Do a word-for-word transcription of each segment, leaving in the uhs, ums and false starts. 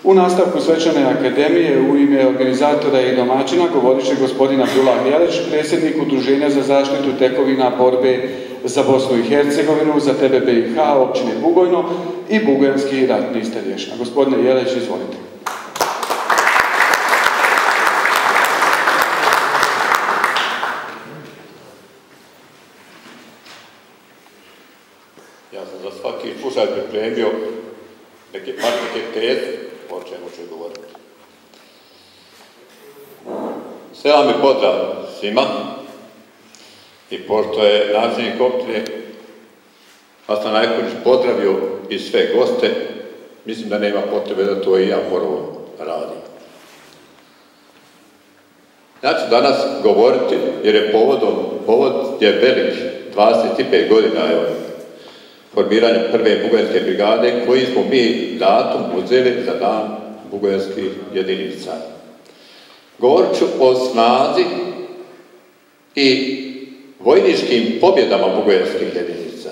U nastavku svečane akademije u ime organizatora i domaćina govorit će gospodin Abdullah Jelić, predsjednik Udruženja za zaštitu tekovina borbe za Bosnu i Hercegovinu, za T B B i H općine Bugojno i bugojanski ratni starješina. Gospodine Jelić, izvolite. Ja sam za svaki slušaj pripremio neke partike teze o čemu ću govoriti. Selam i pozdrav svima. I pošto je načelnik općine Hasan Ajković pozdravio i sve goste, mislim da nema potrebe da to i ja prvo radim. Ja ću danas govoriti, jer je povodom, povod je velik, dvadeset pet godina je formiranja prve bugojanske brigade, koji smo mi datum uzeli za dan bugojanskih jedinica. Govorit ću o snazi i vojničkim pobjedama bugojanskih jedinica.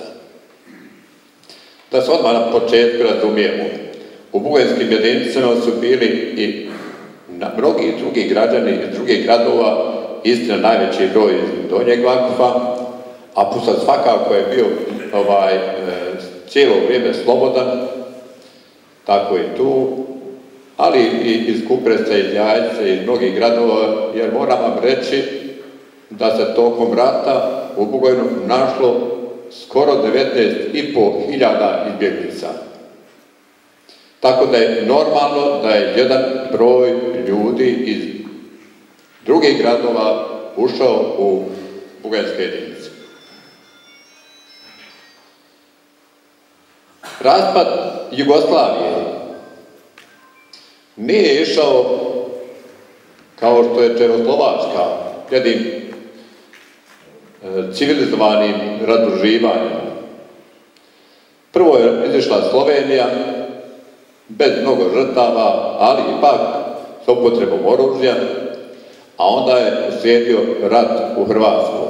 Da se odmah na početku razumijemo, u bugojanskim jedinicama su bili i mnogi drugi građani iz drugih gradova, istina najveći broj iz Donjeg Vakufa, a Pusat svakako je bio ovaj, cijelo vrijeme slobodan, tako i tu, ali i iz Kupresa, iz Jajce, iz mnogih gradova, jer moram vam reći da se tokom rata u Bugojnu našlo skoro devetnaest i po hiljada izbjeglica. Tako da je normalno da je jedan broj ljudi iz drugih gradova ušao u bugojanske jedinice. Raspad Jugoslavije nije išao kao što je Čehoslovačka, jednim civilizovanim razdruživanjem. Prvo je izišla Slovenija, bez mnogo žrtava, ali ipak s upotrebom oružja, a onda je uslijedio rat u Hrvatskoj.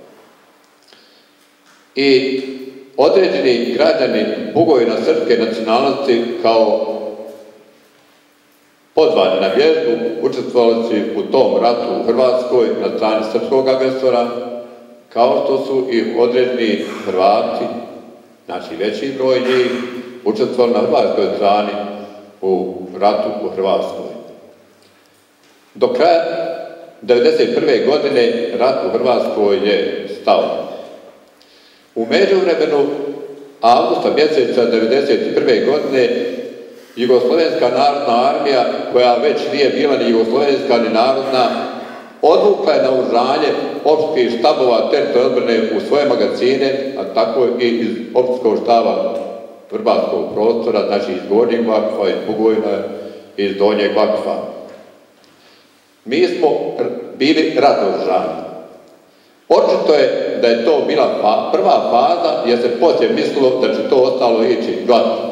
I određeni građani Bugojna srpske nacionalnosti kao pozvani na vježbu učestvovali su u tom ratu u Hrvatskoj na strani srpskog agresora, kao što su i određeni Hrvati, znači veći broj njih, učestvovali na hrvatskoj strani u ratu u Hrvatskoj. Do kraja devedeset prve godine rat u Hrvatskoj je stao. U međuvremenu avgusta mjeseca devedeset prve godine Jugoslovenska narodna armija, koja već nije bila ni jugoslovenska ni narodna, odvukla je naoružanje općinskih štabova teritorijalne odbrane u svoje magazine, a tako i iz općinskog štaba Vrbanskog prostora, znači iz Gornjeg Vakufa, iz Bugojna, iz Donjeg Vakufa. Mi smo bili razoružani. Očito je da je to bila prva faza, jer se poslije mislilo da će to ostalo ići glatko.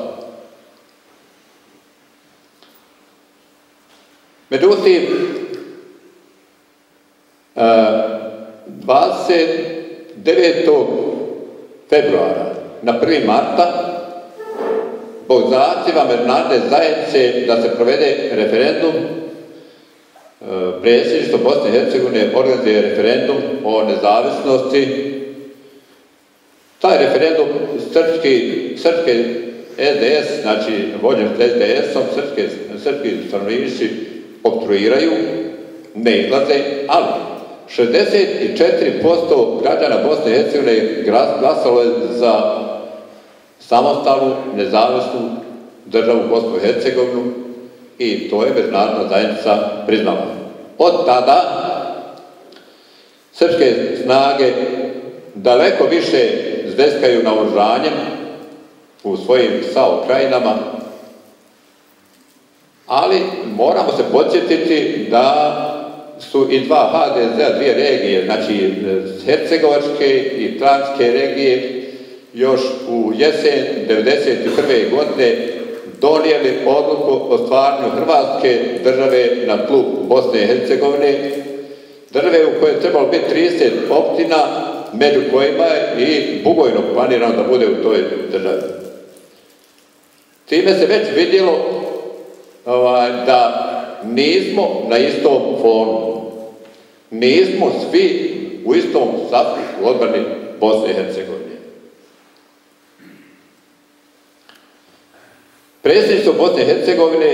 Međutim, dvadeset devetog februara na prvi marta zbog zahtjeva međunarodne zajednice da se provede referendum, predsjedništvo Bosne i Hercegovine organizuje referendum o nezavisnosti. Taj referendum srpski, srpski S D S, znači vođen s S D S-om, srpski stanovnici opstruiraju, ne izlaze, ali šezdeset četiri posto građana Bosne i Hercegovine glasalo je za samostalnu, nezavisnu državu Bosnu i Hercegovinu i to je međunarodna zajednica priznala. Od tada srpske snage daleko više zveskaju naoružanjem u svojim SAO krajinama, ali moramo se podsjetiti da su i dva H D Z-a, dvije regije, znači hercegovačke i transke regije, još u jesen devedeset prve godine donijeli odluku o stvaranju Hrvatske države na tlu Bosne i Hercegovine, države u kojoj je trebalo biti trideset općina, među kojima je i Bugojno planirano da bude u toj državi. Time se već vidjelo ovaj, da nismo na istom fonu. Nismo svi u istom safu u odbrani Bosne i Hercegovine. Predsjedništvo Bosne i Hercegovine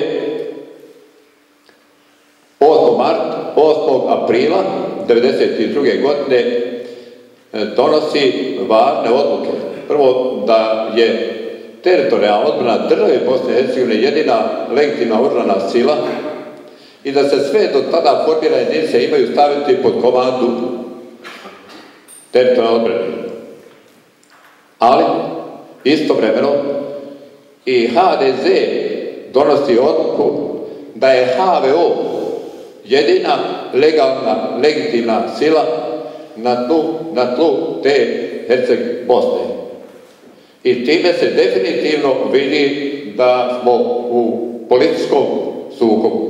osmog aprila devedeset druge godine donosi važne odluke. Prvo, da je teritorijalna odbrana države Bosne i Hercegovine jedina legitimna oružana sila i da se sve do tada formirane jedinice imaju staviti pod komandu teritorijalne odbrane. Ali, istovremeno, i ha de ze donosi odluku da je ha ve o jedina legalna, legitimna sila na tlu, na tlu te Herceg Bosne. I time se definitivno vidi da smo u političkom sukobu.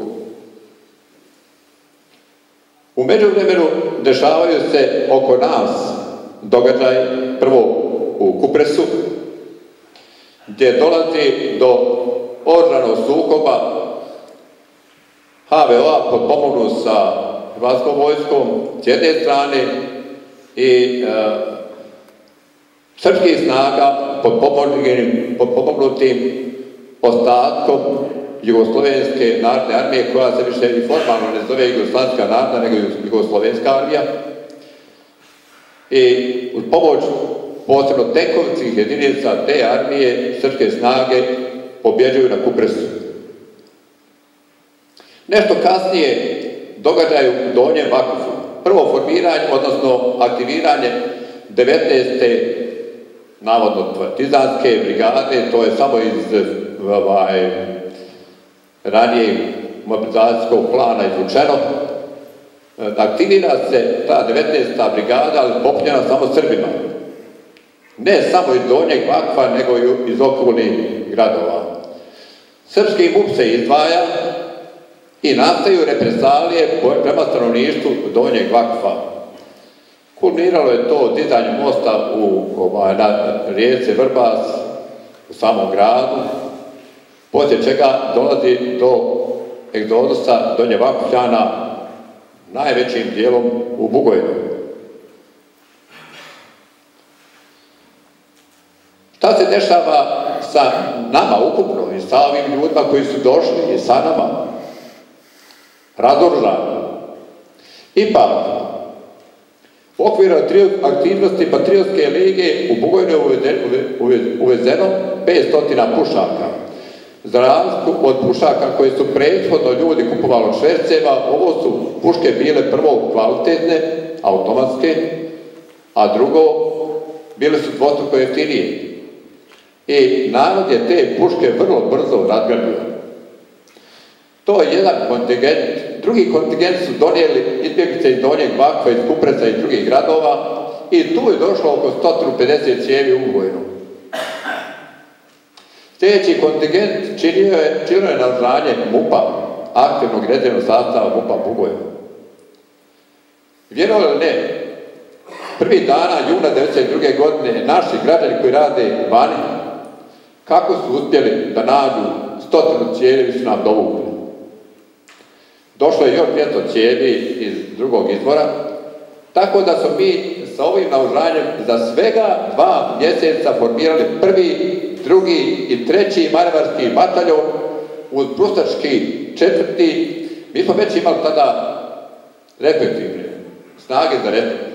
U međuvremenu dešavaju se oko nas događaj, prvo u Kupresu, gdje dolazi do oružanog sukoba ha ve o-a potpomognut sa hrvatskom vojskom s jedne strane i e, srpskih snaga potpomognutim ostatkom Jugoslovenske narodne armije, koja se više i formalno ne zove Jugoslavijska narodna, nego Jugoslovenska armija. I uz pomoć posebno tenkovskih jedinica te armije srpske snage pobjeđuju na Kupresu. Nešto kasnije događaju u Donjem Vakufu. Prvo formiranje, odnosno aktiviranje devetnaeste navodno partizanske brigade, to je samo iz ovaj, ranijeg mobilizacijskog plana izvučeno. Aktivira se ta devetnaesta brigada, ali popunjena samo Srbima. Ne samo iz Donjeg Vakufa, nego i iz okolnih gradova. Srpski MUP se izdvaja i nastaju represalije prema stanovništvu Donjeg Vakufa. Kulminiralo je to dizanje mosta u, ovaj, na rijeci Vrbas, u samom gradu, poslije čega dolazi do egzodusa Donje Vakufljana, najvećim dijelom u Bugojnu. Šta se dešava sa nama ukupno i sa ovim ljudima koji su došli i sa nama? Razoružani. Ipak, u okviru aktivnosti Patriotske lige u Bugojnu je uvezeno petsto pušaka. Za razliku od pušaka koje su prethodno ljudi kupovali od šverceva, ovo su puške bile prvo kvalitetne, automatske, a drugo, bile su dvostruko jeftinije. I narod je te puške vrlo brzo razgrabio. To je jedan kontingent. Drugi kontingent su donijeli izbjeglice iz Donjeg Vakufa, iz Kupresa i drugih gradova i tu je došlo oko sto pedeset cijevi u Bugojnu. Sljedeći kontingent činio je, činio je naoružanje MUP-a, aktivnog rezervnog sastava MUP-a Bugojnu. Vjerovali ili ne, prvi dana juna devedeset druge godine naši građani koji rade vani, kako su uspjeli da nađu stotinu cijevi su nam dovukli. Došlo je još dvjesto cijevi iz drugog izvora, tako da smo mi sa ovim naoružanjem za svega dva mjeseca formirali prvi, drugi i treći manevarski bataljon uz prustački četvrti. Mi smo već imali tada reflektivne snage za reflekt.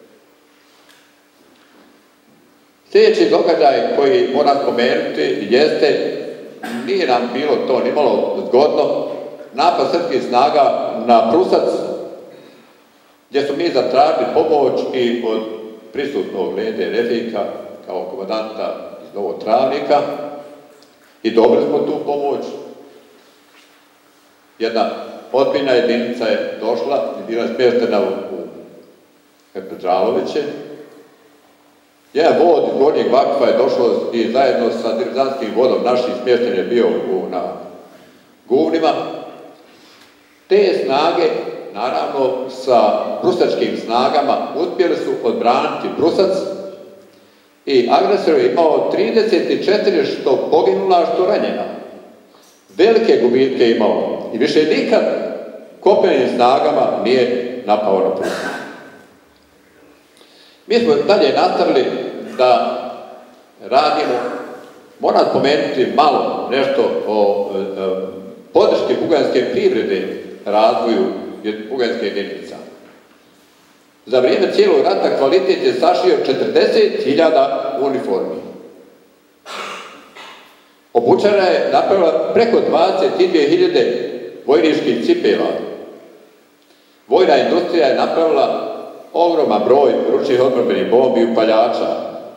Sljedeći događaj koji moram spomenuti jeste, nije nam bilo to nimalo zgodno, napad srpskih snaga na Prusac, gdje smo mi zatražili pomoć i od prisutnog Lede Refika kao komandanta iz Novog Travnika i dobili smo tu pomoć. Jedna ozbiljna jedinica je došla i bila smještena u Petraloviće. Jedan vod iz Gornjeg Vakufa je došlo i zajedno sa diverzantskim vodom naših smješten je bio na Guvnima. Te snage, naravno, sa prusačkim snagama uspjeli su odbraniti Prusac i agresor je imao trideset četiri što poginula, što ranjena. velike gubitke imao i više nikad kopnenim snagama nije napao na put. Mi smo dalje nastavili da radimo, moram spomenuti malo nešto o e, podrške buganjske privrede razvoju buganjske jedinica. Za vrijeme cijelog rata kvalitet je sašio četrdeset hiljada uniformi. Obućara je napravila preko dvadeset dvije hiljade vojničkih cipela. Vojna industrija je napravila ogroman broj ručnih odbrambenih bombi i upaljača.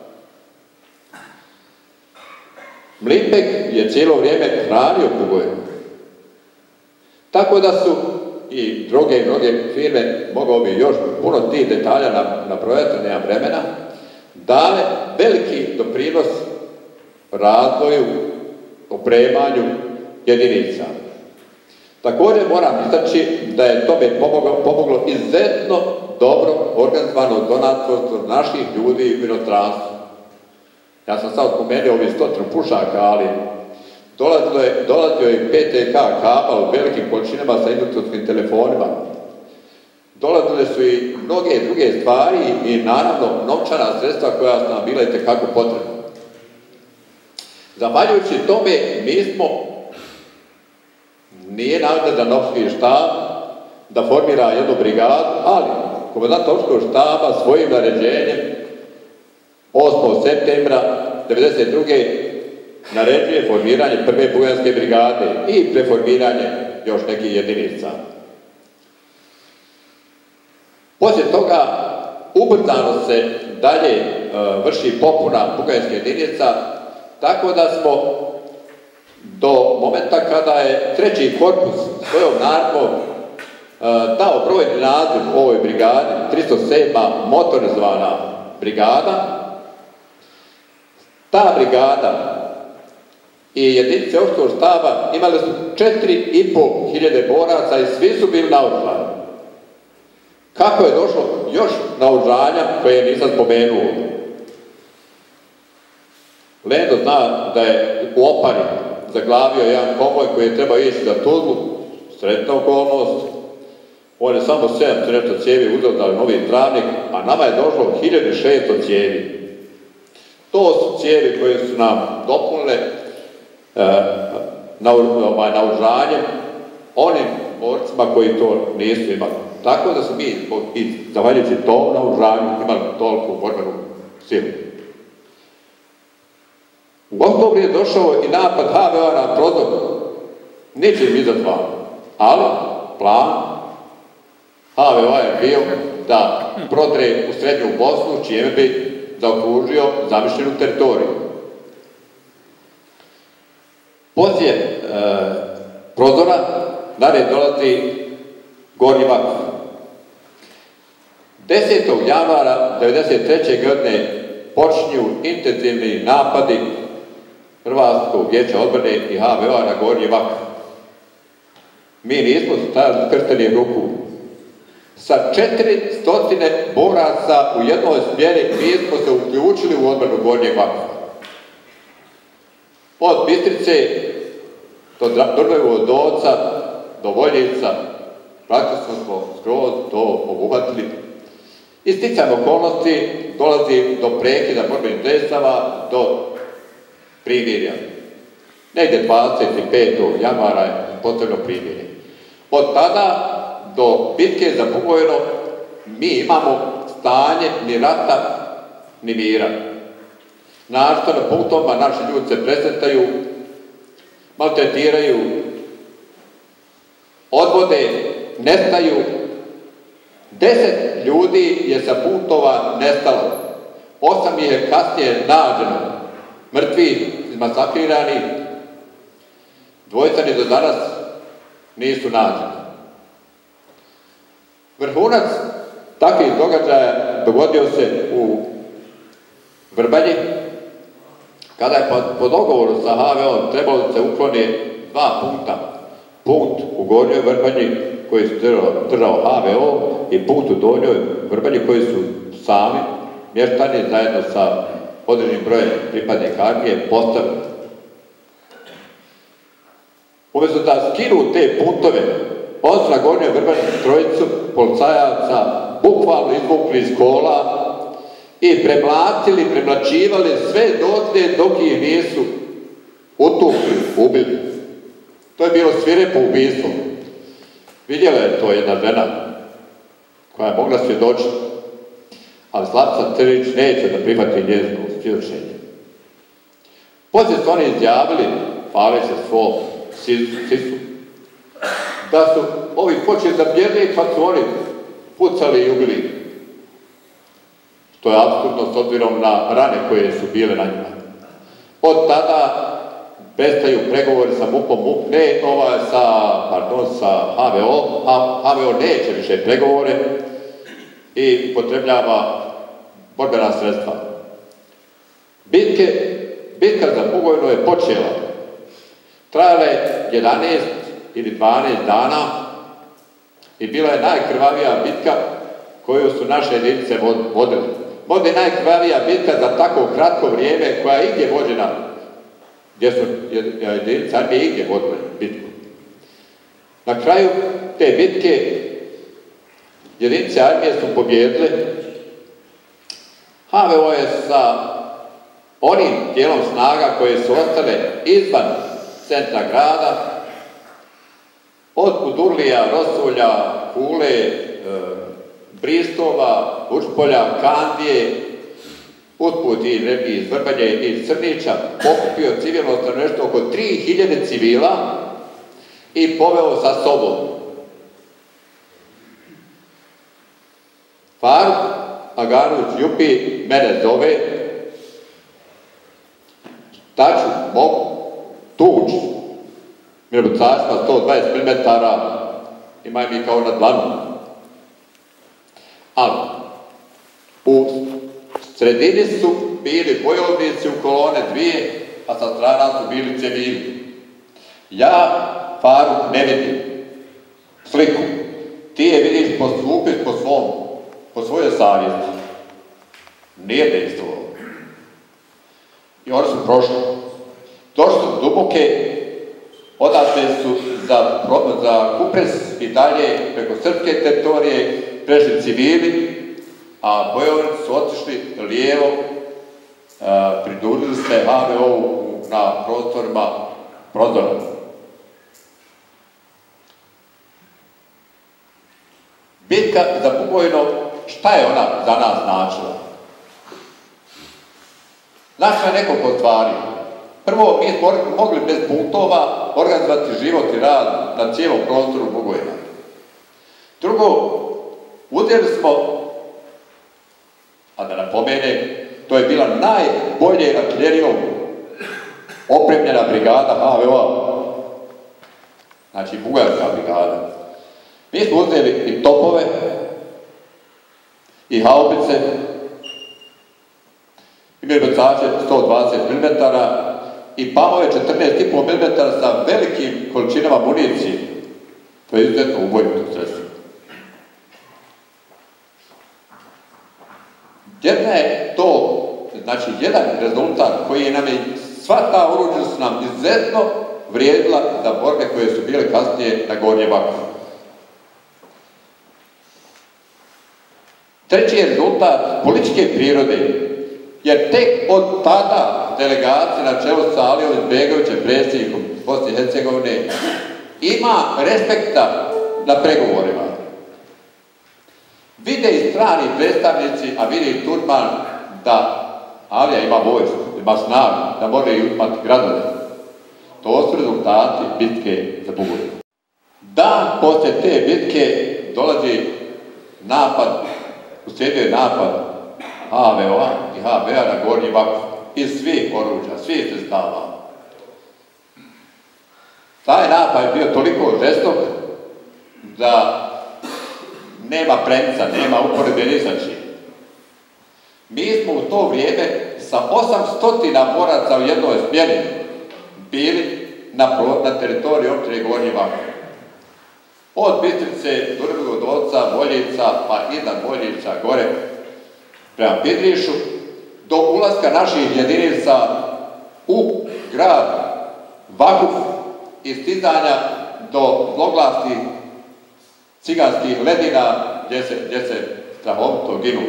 Mlipek je cijelo vrijeme hranio Bugojnu. Tako da su i druge i mnoge firme, mogao bi još puno tih detalja nabrojati, nema vremena, dale veliki doprinos razvoju, opremanju jedinica. Također moram istaći da je tome pomoglo, pomoglo izuzetno dobro organizovano donatorstvo naših ljudi u inostranstvu. Ja sam sad spomenuo ovih stotinu pušaka, ali dolazio je, dolazio je P T K kabel u velikim količinama sa indukcijskim telefonima. Dolazile su i mnoge druge stvari i naravno novčana sredstva koja su nam bila itekako potrebna. Zahvaljujući tome mi smo, nije naredan opštinski štab da formira jednu brigadu, ali komandant opštinskog štaba svojim naređenjem osmog septembra devedeset druge naređuje formiranje prve buganjske brigade i preformiranje još nekih jedinica. Poslije toga ubrzano se dalje e, vrši popuna buganjske jedinica, tako da smo do momenta kada je treći korpus svojom naredbom e, dao brojni naziv ovoj brigadi, tristo sedma motorizovana brigada. Ta brigada i jedinice opštinskog štaba imali su četiri i pol hiljade boraca i svi su bili naoružani. Kako je došlo još naoružanja koje nisam spomenuo? Lendo zna da je u Opari zaglavio jedan konvoj koji je trebao ići za Tuzlu, sretna okolnost. On je samo sedamsto nešto cijevi uzeo za Novi Travnik, a nama je došlo hiljadu šesto cijevi. To su cijevi koje su nam dopunile e, naoružanjem onim borcima koji to nisu imali. Tako da su mi, i zahvaljujući tom naoružanju, imali toliko borbenu silu. U oktobru je došao i napad H V O na Prozor, ničim izazvan, ali plan H V O je bio da prodre u srednju Bosnu, čime bi zaokružio zamišljenu teritoriju. Poslije e, Prozora dalje dolazi Gornji Vakuf. desetog januara devedeset treće godine počinju intenzivni napadi Hrvatskog vijeća odbrane i H V O-a na Gornji Vakuf. Mi nismo stajali krštenih ruku. Sa četiristo boraca u jednoj smjeri mi smo se uključili u odbranu Gornjeg Vakufa. Od Bistrice do Drnovog Dolca, do Voljica, praktično smo skroz to obuhvatili. I sticajem okolnosti dolazi do prekida borbenih dejstava, do primirja. Negdje dvadeset petog januara je potrebno primirje. Od tada do bitke za Bugojno mi imamo stanje ni rata, ni mira. Našto na punktovima naši ljudi se presretaju, maltretiraju, odvode, nestaju. Deset ljudi je sa punktova nestalo. Osam ih je kasnije nađeno. Mrtvi, izmasakrirani. Dvojica ni do danas nisu nađeni. Vrhunac takvih događaja dogodio se u Vrbanji, kada je po dogovoru sa H V O-om trebalo da se uklone dva punkta. Punkt u Gornjoj Vrbanji koji su držao H V O i punkt u Donjoj Vrbanji koji su sami mještani zajedno sa određenim brojem pripadnika armije postavili. Umjesto da skinu te puntove, on su nagonio Vrbanicu trojicu policajaca, bukvalno izvukli iz kola i premlatili, premlačivali sve dotle dok ih nisu utukli, ubili. To je bilo svirepo ubistvo. Vidjela je to jedna žena koja je mogla svjedočiti, ali Slavica Crnić neće da prihvati njezino svjedočenje. Poslije su oni izjavili, hvaleći se svom sisu, da su ovi počeli da bjerli, pa su oni pucali i ubili. To je apsurdno s obzirom na rane koje su bile na njima. Od tada prestaju pregovori sa MUP-om, MUP ne, ovaj sa, pardon, sa H V O, a H V O neće više pregovore i potrebljava borbena sredstva. Bitke, bitka za Bugojno je počela. Trajala je jedanaest ili dvanaest dana i bila je najkrvavija bitka koju su naše jedinice vodili. Možda je najkrvavija bitka za tako kratko vrijeme koja je igdje vođena, gdje su jedinice armije igdje vodile bitku. Na kraju te bitke jedinice armije su pobjedile. H V O je sa onim dijelom snaga koje su ostale izvan centra grada, od Budurlija, Rosulja, Kule, e, Bristova, Učpolja, Kandije, usput i neki iz Vrbanje i iz Crnića, pokupio civilno stanovništvo oko tri hiljade civila i poveo sa sobom. Faruk Aganović Jupi mene zove, taču, mogu, tuč, mirbucarstva sto dvadeset milimetara, imaju mi kao na dlanu. Ali, u sredini su bili bojovnici u kolone dvije, a sa strana su bili civili. Ja, Faruk, ne vidim sliku. Ti je vidiš po svupis po svom, po svojoj savjesti. Nije dejstvovao. I oni su prošli. Došli su duboke, odatle su za, za Kupres i dalje preko srpske teritorije prešli civili, a bojovnici su otišli lijevo, pridružili se H V O-u na prostorima Prodora. Bitka za Bugojno, šta je ona za nas značila? Značila je nekoliko stvari. Prvo, mi smo mogli bez punktova organizovati život i rad na cijelom prostoru Bugojna. Drugo, uzeli smo, a da napomenem, to je bila najbolje artiljerijom opremljena brigada H V O-a, znači bugarska brigada. Mi smo uzeli i topove, i haubice, i mirbacače sto dvadeset milimetara, i pamove četrnaest i pol milimetara sa velikim količinama municije. To je izuzetno ubojito sredstvo. Jedna je to, znači jedan rezultat koji je nam je, sva ta oružja su nam izuzetno vrijedila za borbe koje su bile kasnije na Gornjem Vakfu. Treći je rezultat političke prirode, jer tek od tada delegacija na čelu sa Alijom Izetbegovićem, predsjednikom Bosne i Hercegovine, ima respekta na pregovorima. Vide i strani predstavnici, a vide i Turman, da Alija ima vojsku, ima snagu, da može i uzmati gradove. To su rezultati bitke za Bugojno. Dan poslije te bitke dolazi napad, uslijedio je napad H V O-a i H B-a na Gornji Vakf iz svih oruđa, svih sredstava. Taj napad je bio toliko žestok da nema premca, nema uporedbe ni sa čim. Mi smo u to vrijeme sa osamsto boraca u jednoj smjeni bili na, na teritoriju općine Gornji Vakf. Od Bistrice, Durbrugog Dolca, Voljica, pa iznad Voljica, gore prema Pidrišu, do ulaska naših jedinica u grad Vakuf i stizanja do zloglasnih ciganskih ledina gdje se, gdje se strahovito ginulo.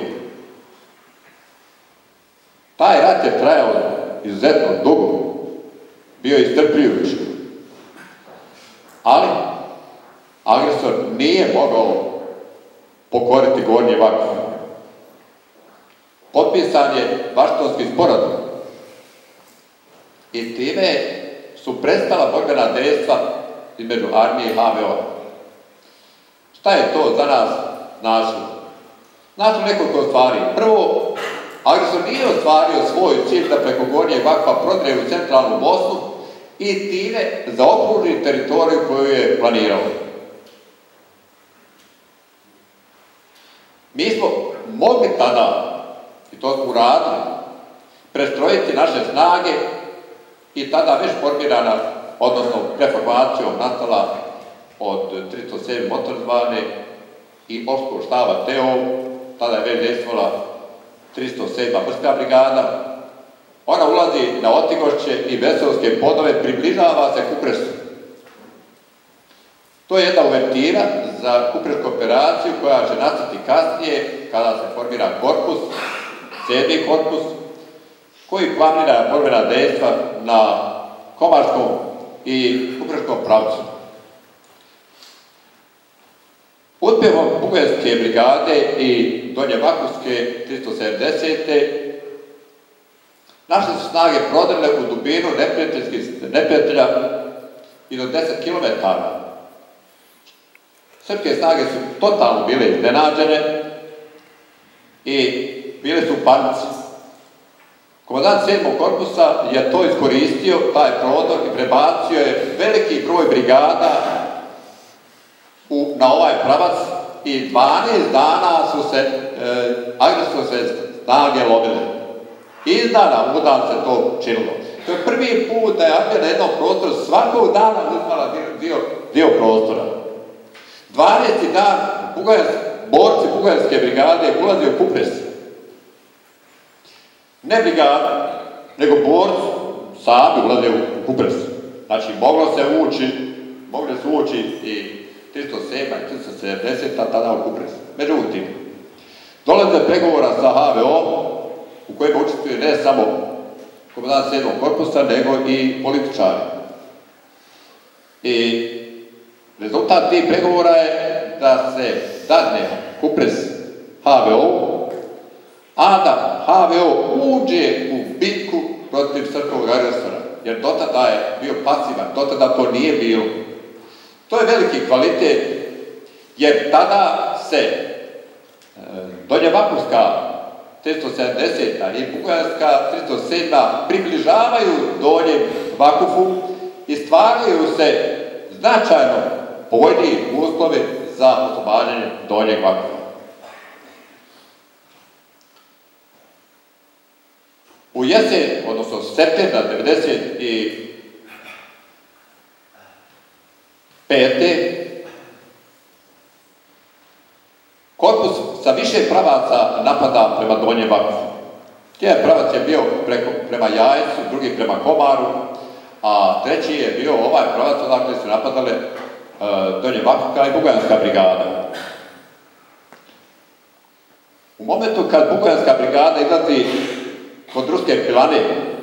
Taj rat je trajao izuzetno dugo, bio iscrpljujući, ali agresor nije mogao pokoriti Gornji Vakuf. Potpisan je Vašingtonski sporazum i time su prestala borbena dejstva između armije i ha ve o. Šta je to za nas značilo? Značilo nekoliko stvari. Prvo, agresor nije ostvario svoj cilj da preko Gornjeg Vakufa prodre u centralnu Bosnu i time zaokruži teritoriju koju je planirao. Mi smo mogli tada, i to smo uradili, prestrojiti naše snage i tada već formirana, odnosno reformacijom nastala od tristo sedme motorzvane i Opskog štaba Teo, tada je već dejstvovala tristo sedma Brska brigada. Ona ulazi na Otigošće i Veselske podove, približava se Kupresu. To je jedna uvertira za kupresku operaciju koja će nastati kasnije kada se formira korpus, sedmi korpus, koji planira borbena dejstva na Komarskom i Kupreskom pravcu. Uspjehom Bugarske brigade i Donje Vakufske tristo sedamdesete naše su snage prodrle u dubinu neprijatelja i do deset kilometara. Srpske snage su totalno bile iznenađene i bile su u panici. Komandant sedmog korpusa je to iskoristio, taj prodor, i prebacio je veliki broj brigada u, na ovaj pravac i dvanaest dana su se e, agresorske snage lovile. Iz dana u dan se to činilo. To je prvi put da je armija na jednom prostoru svakog dana uzmala dio, dio prostora. dvanaesti dan Bugarske, borci Bugarske brigade ulazi u Kupres. Ne brigada, nego borci sami ulaze u Kupres. Znači, moglo se ući, mogli su ući i tristo sedma i tristo sedamdeseta tada u Kupres. Međutim, dolaze pregovora sa ha ve o, u kojima učestvuje ne samo komandant sedmog korpusa, nego i političari. I rezultat tih pregovora je da se dadne Kupres ha ve o, a da ha ve o uđe u bitku protiv srpskog agresora, jer dotada je bio pasivan, dotada to nije bilo. To je veliki kvalitet, jer tada se e, Donja Vakufska tristo sedamdeseta i Bugarska tristo sedma približavaju Donjem Vakufu i stvaraju se značajno povoljniji uslovi za oslobađanje Donjeg Vakufa. U jesen, odnosno septembra devedeset pete korpus sa više pravaca napada prema Donjem Vakufu. Jedan pravac je bio preko, prema Jajcu, drugi prema Komaru, a treći je bio ovaj pravac odakle su napadale uh, Donje Vakufka i Bugarska brigada. U momentu kad Bugarska brigada izlazi kod Ruske pilane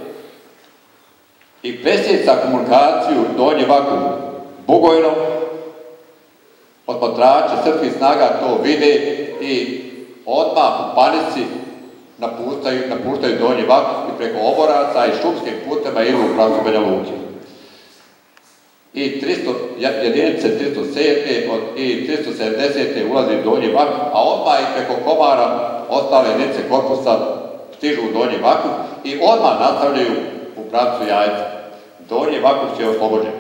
i presjeca komunikaciju Donje Vakuf Bugojno, posmatrači srpskih snaga to vide i odmah u panici napuštaju, napuštaju Donji Vakuf i preko Oboraca i šumskim putema idu u pravcu Banja Luke. I tristo, jedinice tristo sedme i tristo sedamdesete ulazi u Donji Vakuf, a odmah i preko Komara ostale jedinice korpusa stižu u Donji Vakuf i odmah nastavljaju u pravcu Jajca. Donji Vakuf je oslobođen.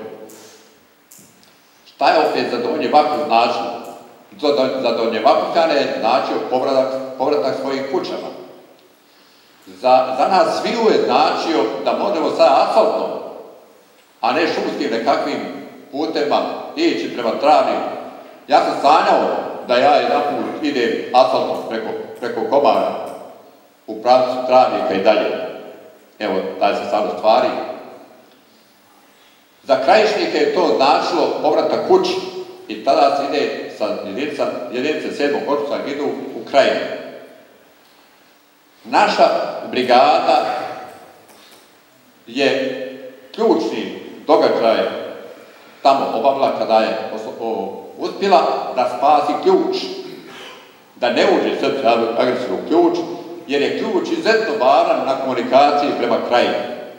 Šta je opet za Donji Vakuf značilo? Za Donje Vakufljane je značio povratak, povratak svojih kućama. Za, za nas sviju je značio da možemo sad asfaltno, a ne šumskim nekakvim putema ići prema Travni. Ja sam sanjao da ja jedan put idem asfaltno preko, preko Komara u pravcu Travnika i dalje. Evo, taj se sad ostvari. Za krajišnike je to značilo povratak kući i tada se ide sa jedinice sedmog korpusa idu u Krajinu. Naša brigada je ključni događaj tamo obavila kada je uspjela da spasi ključ, da ne uđe srpski agresor u ključ, jer je ključ izuzetno važan na komunikaciji prema Krajini.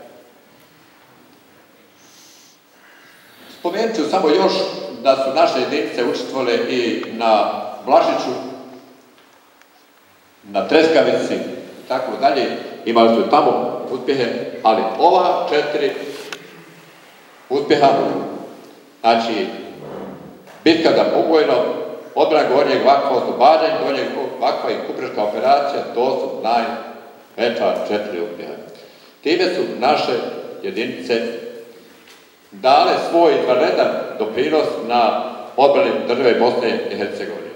Spomenut ću samo još da su naše jedinice učestvovale i na Vlašiću, na Treskavici i tako dalje. Imali su tamo uspjehe, ali ova četiri uspjeha, znači bitka za Bugojno, odbrana Gornjeg Vakfa, oslobađanje Gornjeg Vakfa i Kupreška operacija, to su najveća četiri uspjeha. Time su naše jedinice dale svoj izvanredan doprinos na odbrani države Bosne i Hercegovine.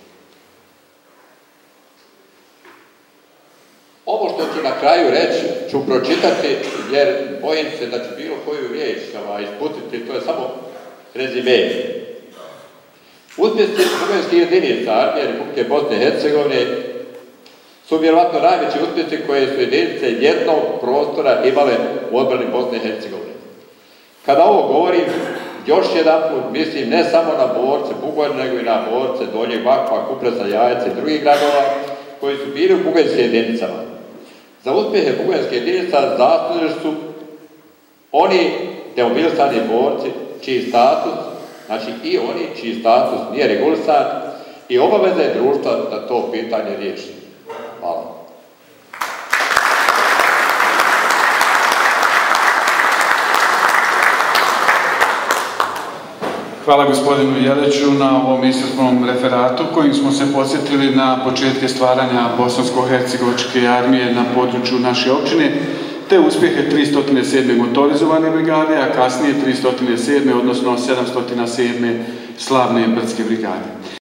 Ovo što ću na kraju reći ću pročitati jer bojim se da ću bilo koju riječ ispustiti, to je samo rezime. Uspjesi bugarskih jedinica armije Republike Bosne i Hercegovine su vjerovatno najveći uspjesi koje su jedinice jednog prostora imale u odbrani Bosne i Hercegovine. Kada ovo govorim, još jedan put mislim ne samo na borce Bugojna, nego i na borce Donjeg Vakfa, Kupresa, Jajca i drugih gradova koji su bili u bugarskim jedinicama. Za uspjehe bugarskih jedinica zaslužili su oni demobilisani borci čiji status, znači i oni čiji status nije regulisan i obaveza je društva da to pitanje riješi. Hvala. Hvala gospodinu Jeliću na ovom iscrpnom referatu kojim smo se podsjetili na početke stvaranja Bosansko-hercegovačke armije na području naše općine, te uspjehe tristo sedme motorizovane brigade, a kasnije tristo sedme odnosno sedamsto sedme slavne brdske brigade.